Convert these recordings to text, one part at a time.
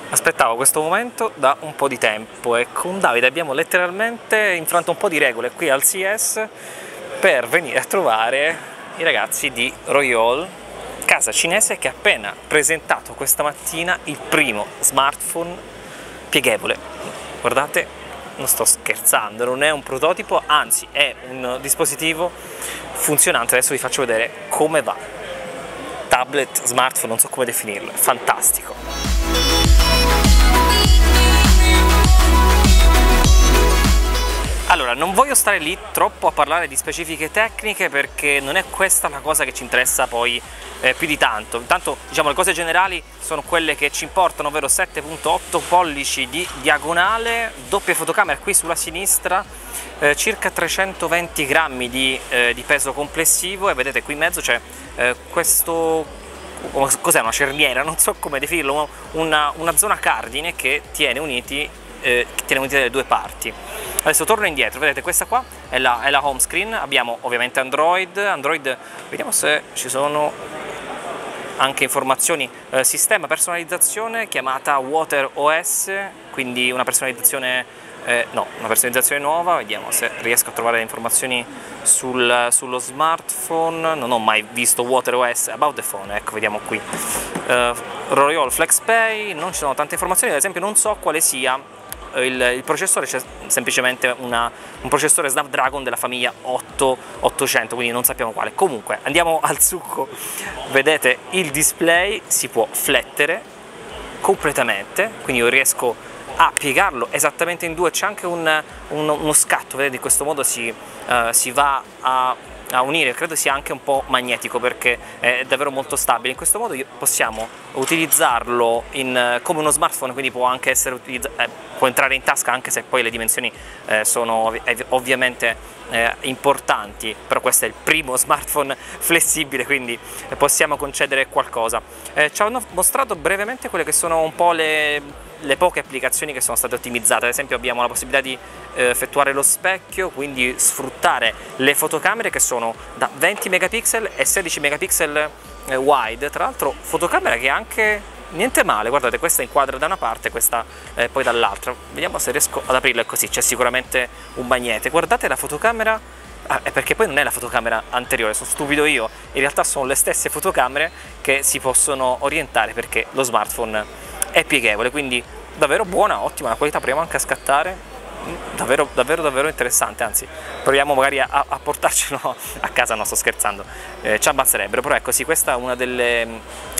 Aspettavo questo momento da un po' di tempo e con Davide abbiamo letteralmente infranto un po' di regole qui al CES per venire a trovare i ragazzi di Royole, casa cinese che ha appena presentato questa mattina il primo smartphone pieghevole. Guardate, non sto scherzando, non è un prototipo, anzi è un dispositivo funzionante. Adesso vi faccio vedere come va. Tablet, smartphone, non so come definirlo, è fantastico. Allora, non voglio stare lì troppo a parlare di specifiche tecniche perché non è questa la cosa che ci interessa poi più di tanto. Intanto, diciamo, le cose generali sono quelle che ci importano, ovvero 7.8 pollici di diagonale, doppia fotocamera qui sulla sinistra, circa 320 grammi di peso complessivo, e vedete qui in mezzo c'è questo, cos'è, una cerniera, non so come definirlo, una zona cardine che tiene unite le due parti. Adesso torno indietro, vedete questa qua è la home screen, abbiamo ovviamente Android, vediamo se ci sono anche informazioni, sistema personalizzazione chiamata Water OS, quindi una personalizzazione nuova. Vediamo se riesco a trovare le informazioni sullo smartphone. Non ho mai visto Water OS, About the Phone, ecco, vediamo qui. Royole FlexPay, non ci sono tante informazioni, ad esempio non so quale sia il processore, c'è semplicemente un processore Snapdragon della famiglia 800, quindi non sappiamo quale. Comunque andiamo al succo. Vedete il display si può flettere completamente, quindi io riesco a piegarlo esattamente in due. C'è anche uno scatto, vedete, in questo modo si va a unire. Credo sia anche un po' magnetico perché è davvero molto stabile. In questo modo possiamo utilizzarlo come uno smartphone, quindi può anche essere può entrare in tasca, anche se poi le dimensioni sono ovviamente importanti, però questo è il primo smartphone flessibile, quindi possiamo concedere qualcosa. Ci hanno mostrato brevemente quelle che sono un po' le poche applicazioni che sono state ottimizzate. Ad esempio abbiamo la possibilità di effettuare lo specchio, quindi sfruttare le fotocamere che sono da 20 megapixel e 16 megapixel wide, tra l'altro fotocamera che è anche niente male. Guardate, questa inquadra da una parte, questa poi dall'altra. Vediamo se riesco ad aprirla, è così, c'è sicuramente un magnete. Guardate la fotocamera, è perché poi non è la fotocamera anteriore, sono stupido io, in realtà sono le stesse fotocamere che si possono orientare perché lo smartphone è pieghevole, quindi davvero buona, ottima la qualità. Proviamo anche a scattare, davvero interessante, anzi proviamo magari a portarcelo a casa, no, sto scherzando, ci abbasserebbero, però ecco sì, questa è una delle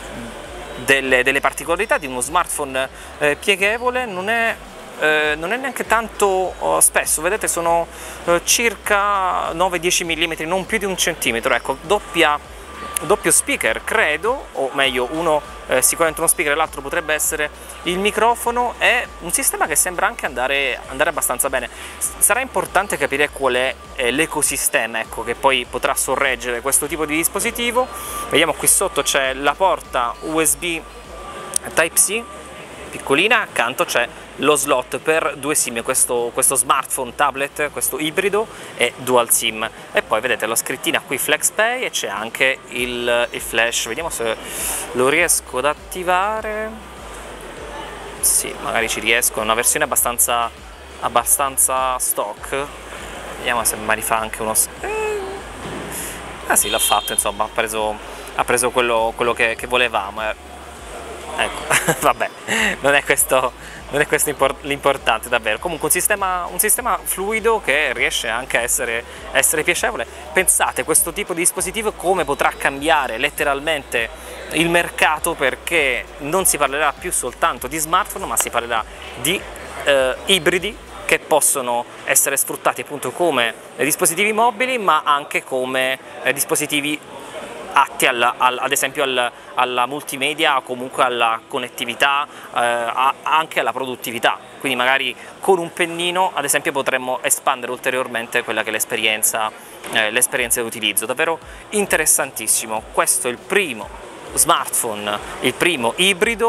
particolarità di uno smartphone pieghevole. Non è neanche tanto spesso, vedete, sono circa 9-10 mm, non più di un centimetro, ecco, doppio speaker credo, o meglio uno sicuramente uno speaker e l'altro potrebbe essere il microfono. È un sistema che sembra anche andare abbastanza bene. Sarà importante capire qual è l'ecosistema, ecco, che poi potrà sorreggere questo tipo di dispositivo. Vediamo qui sotto c'è la porta USB Type-C piccolina, accanto c'è lo slot per due SIM, questo smartphone tablet, questo ibrido, è dual SIM. E poi vedete la scrittina qui FlexPay e c'è anche il flash. Vediamo se lo riesco ad attivare. Sì, magari ci riesco, è una versione abbastanza stock. Vediamo se mi rifà anche uno... ah sì, l'ha fatto, insomma, ha preso quello che volevamo. Ecco, vabbè, non è questo l'importante, davvero. Comunque un sistema fluido che riesce anche a essere piacevole. Pensate, questo tipo di dispositivo come potrà cambiare letteralmente il mercato, perché non si parlerà più soltanto di smartphone, ma si parlerà di ibridi che possono essere sfruttati appunto come dispositivi mobili, ma anche come dispositivi atti ad esempio alla multimedia o comunque alla connettività, anche alla produttività. Quindi magari con un pennino, ad esempio, potremmo espandere ulteriormente quella che è l'esperienza di utilizzo. Davvero interessantissimo. Questo è il primo smartphone, il primo ibrido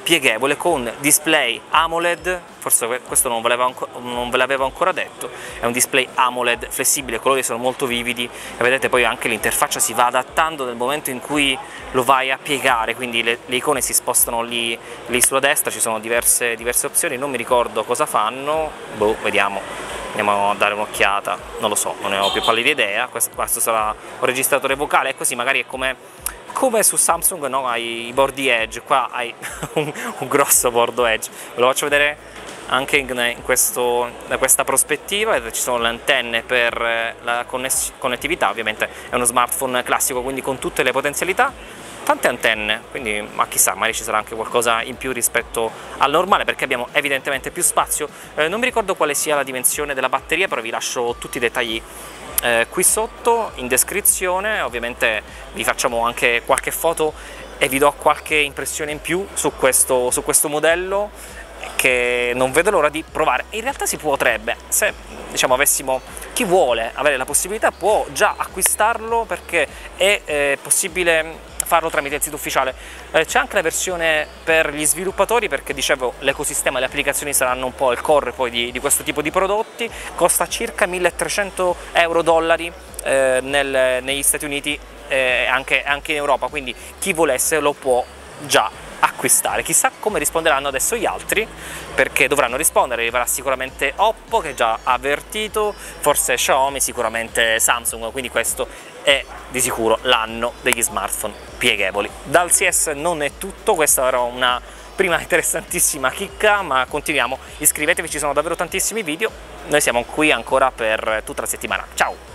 pieghevole con display AMOLED, forse questo non ve l'avevo ancora detto, è un display AMOLED flessibile, i colori sono molto vividi e vedete poi anche l'interfaccia si va adattando nel momento in cui lo vai a piegare, quindi le icone si spostano lì sulla destra, ci sono diverse opzioni, non mi ricordo cosa fanno, boh, vediamo, andiamo a dare un'occhiata, non lo so, non ne ho più pallida idea. Questo sarà un registratore vocale, e così magari è come su Samsung, no? Hai i bordi Edge, qua hai un grosso bordo Edge, ve lo faccio vedere anche da questa prospettiva. Ci sono le antenne per la connettività, ovviamente è uno smartphone classico, quindi con tutte le potenzialità, tante antenne, quindi ma chissà, magari ci sarà anche qualcosa in più rispetto al normale, perché abbiamo evidentemente più spazio. Non mi ricordo quale sia la dimensione della batteria, però vi lascio tutti i dettagli qui sotto in descrizione. Ovviamente vi facciamo anche qualche foto e vi do qualche impressione in più su questo modello, che non vedo l'ora di provare. In realtà si potrebbe, se diciamo chi vuole avere la possibilità può già acquistarlo, perché è possibile farlo tramite il sito ufficiale. C'è anche la versione per gli sviluppatori, perché dicevo l'ecosistema e le applicazioni saranno un po' il core poi di questo tipo di prodotti. Costa circa 1.300 $, negli Stati Uniti e anche in Europa, quindi chi volesse lo può già acquistare. Chissà come risponderanno adesso gli altri, perché dovranno rispondere. Arriverà sicuramente Oppo, che già ha avvertito, forse Xiaomi, sicuramente Samsung, quindi questo è di sicuro l'anno degli smartphone pieghevoli. Dal CES non è tutto, questa era una prima interessantissima chicca, ma continuiamo. Iscrivetevi, ci sono davvero tantissimi video, noi siamo qui ancora per tutta la settimana. Ciao!